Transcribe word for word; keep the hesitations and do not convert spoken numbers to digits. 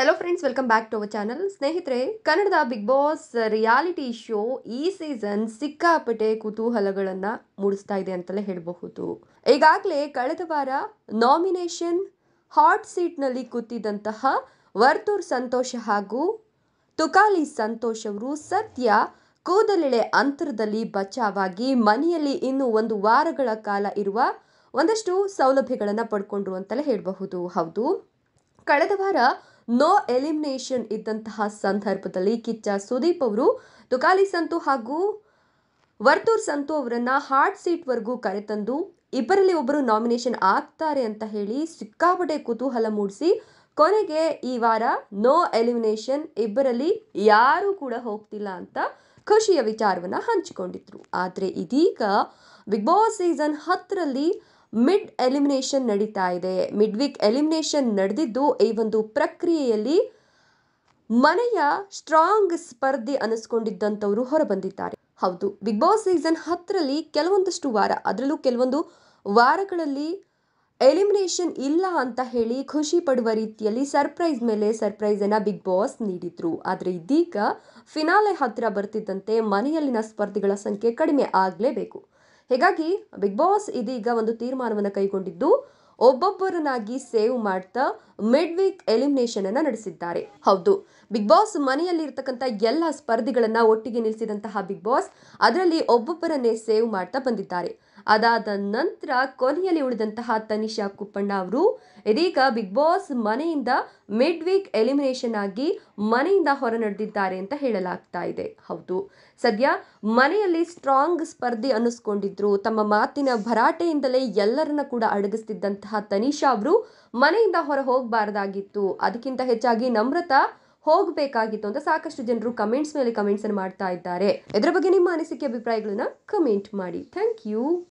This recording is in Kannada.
Hello friends, welcome back to our channel. ಸ್ನೇಹಿತರೆ, ಕನ್ನಡದ ಬಿಗ್ ಬಾಸ್ ರಿಯಾಲಿಟಿ ಶೋ ಈ ಸೀಸನ್ ಸಿಕ್ಕಾಪಟ್ಟೆ ಕುತೂಹಲಗಳನ್ನು ಮೂಡಿಸ್ತಾ ಇದೆ ಅಂತಲೇ ಹೇಳಬಹುದು. ಈಗಾಗಲೇ ಕಳೆದ ವಾರ ನಾಮಿನೇಷನ್ ಹಾಟ್ ಸೀಟ್ನಲ್ಲಿ ಕೂತಿದ್ದಂತಹ ವರ್ತೂರ್ ಸಂತೋಷ್ ಹಾಗೂ ತುಕಾಲಿ ಸಂತೋಷ್ ಅವರು ಸದ್ಯ ಕೂದಲೆಳೆ ಅಂತರದಲ್ಲಿ ಬಚಾವಾಗಿ ಮನೆಯಲ್ಲಿ ಇನ್ನು ಒಂದು ವಾರಗಳ ಕಾಲ ಇರುವ ಒಂದಷ್ಟು ಸೌಲಭ್ಯಗಳನ್ನು ಪಡ್ಕೊಂಡ್ರು ಅಂತಲೇ ಹೇಳಬಹುದು. ಹೌದು, ಕಳೆದ ವಾರ ನೋ ಎಲಿಮಿನೇಷನ್ ಇದ್ದಂತಹ ಸಂದರ್ಭದಲ್ಲಿ ಕಿಚ್ಚ ಸುದೀಪ್ ಅವರು ತುಕಾಲಿ ಸಂತು ಹಾಗೂ ವರ್ತೂರ್ ಸಂತು ಅವರನ್ನ ಹಾಟ್ ಸೀಟ್ ವರೆಗೂ ಕರೆತಂದು ಇಬ್ಬರಲ್ಲಿ ಒಬ್ಬರು ನಾಮಿನೇಷನ್ ಆಗ್ತಾರೆ ಅಂತ ಹೇಳಿ ಸಿಕ್ಕಾಪಟ್ಟೆ ಕುತೂಹಲ ಮೂಡಿಸಿ ಕೊನೆಗೆ ಈ ವಾರ ನೋ ಎಲಿಮಿನೇಷನ್, ಇಬ್ಬರಲ್ಲಿ ಯಾರೂ ಕೂಡ ಹೋಗ್ತಿಲ್ಲ ಅಂತ ಖುಷಿಯ ವಿಚಾರವನ್ನ ಹಂಚಿಕೊಂಡಿದ್ರು. ಆದರೆ ಇದೀಗ ಬಿಗ್ ಬಾಸ್ ಸೀಸನ್ ಹತ್ತರಲ್ಲಿ ಮಿಡ್ ಎಲಿಮಿನೇಷನ್ ನಡೀತಾ ಇದೆ. ಮಿಡ್ ವೀಕ್ ಎಲಿಮಿನೇಷನ್ ನಡೆದಿದ್ದು ಈ ಒಂದು ಪ್ರಕ್ರಿಯೆಯಲ್ಲಿ ಮನೆಯ ಸ್ಟ್ರಾಂಗ್ ಸ್ಪರ್ಧಿ ಅನಿಸ್ಕೊಂಡಿದ್ದಂಥವರು ಹೊರಬಂದಿದ್ದಾರೆ. ಹೌದು, ಬಿಗ್ ಬಾಸ್ ಸೀಸನ್ ಹತ್ತರಲ್ಲಿ ಕೆಲವೊಂದಷ್ಟು ವಾರ, ಅದರಲ್ಲೂ ಕೆಲವೊಂದು ವಾರಗಳಲ್ಲಿ ಎಲಿಮಿನೇಷನ್ ಇಲ್ಲ ಅಂತ ಹೇಳಿ ಖುಷಿ ಪಡುವ ರೀತಿಯಲ್ಲಿ ಸರ್ಪ್ರೈಸ್ ಮೇಲೆ ಸರ್ಪ್ರೈಸ್ ಅನ್ನ ಬಿಗ್ ಬಾಸ್ ನೀಡಿದ್ರು. ಆದರೆ ಇದೀಗ ಫಿನಾಲೆ ಹತ್ತಿರ ಬರ್ತಿದ್ದಂತೆ ಮನೆಯಲ್ಲಿನ ಸ್ಪರ್ಧಿಗಳ ಸಂಖ್ಯೆ ಕಡಿಮೆ ಆಗಲೇಬೇಕು. ಹೀಗಾಗಿ ಬಿಗ್ ಬಾಸ್ ಇದೀಗ ಒಂದು ತೀರ್ಮಾನವನ್ನು ಕೈಗೊಂಡಿದ್ದು ಒಬ್ಬೊಬ್ಬರನ್ನಾಗಿ ಸೇವ್ ಮಾಡ್ತಾ ಮಿಡ್ ವೀಕ್ ಎಲಿಮಿನೇಷನ್ ಅನ್ನ ನಡೆಸಿದ್ದಾರೆ. ಹೌದು, ಬಿಗ್ ಬಾಸ್ ಮನೆಯಲ್ಲಿ ಇರ್ತಕ್ಕಂಥ ಎಲ್ಲ ಸ್ಪರ್ಧಿಗಳನ್ನ ಒಟ್ಟಿಗೆ ನಿಲ್ಲಿಸಿದಂತಹ ಬಿಗ್ ಬಾಸ್ ಅದರಲ್ಲಿ ಒಬ್ಬೊಬ್ಬರನ್ನೇ ಸೇವ್ ಮಾಡ್ತಾ ಬಂದಿದ್ದಾರೆ. ಅದಾದ ನಂತರ ಕೊನೆಯಲ್ಲಿ ಉಳಿದಂತಹ ತನಿಷಾ ಕುಪ್ಪಣ್ಣ ಅವರು ಇದೀಗ ಬಿಗ್ ಬಾಸ್ ಮನೆಯಿಂದ ಮಿಡ್ ವೀಕ್ ಎಲಿಮಿನೇಷನ್ ಆಗಿ ಮನೆಯಿಂದ ಹೊರ ನಡೆದಿದ್ದಾರೆ ಅಂತ ಹೇಳಲಾಗ್ತಾ ಇದೆ. ಹೌದು, ಸದ್ಯ ಮನೆಯಲ್ಲಿ ಸ್ಟ್ರಾಂಗ್ ಸ್ಪರ್ಧಿ ಅನ್ನಿಸ್ಕೊಂಡಿದ್ರು. ತಮ್ಮ ಮಾತಿನ ಭರಾಟೆಯಿಂದಲೇ ಎಲ್ಲರನ್ನ ಕೂಡ ಅಡಗಿಸ್ತಿದ್ದಂತಹ ತನಿಷಾ ಅವರು ಮನೆಯಿಂದ ಹೊರ ಹೋಗಬಾರ್ದಾಗಿತ್ತು, ಅದಕ್ಕಿಂತ ಹೆಚ್ಚಾಗಿ ನಮ್ರತಾ ಹೋಗಬೇಕಾಗಿತ್ತು ಅಂತ ಸಾಕಷ್ಟು ಜನರು ಕಮೆಂಟ್ಸ್ ಮೇಲೆ ಕಮೆಂಟ್ಸ್ ಅನ್ನು ಮಾಡ್ತಾ ಇದ್ದಾರೆ. ಇದರ ಬಗ್ಗೆ ನಿಮ್ಮ ಅನಿಸಿಕೆ ಅಭಿಪ್ರಾಯಗಳನ್ನ ಕಮೆಂಟ್ ಮಾಡಿ. Thank you.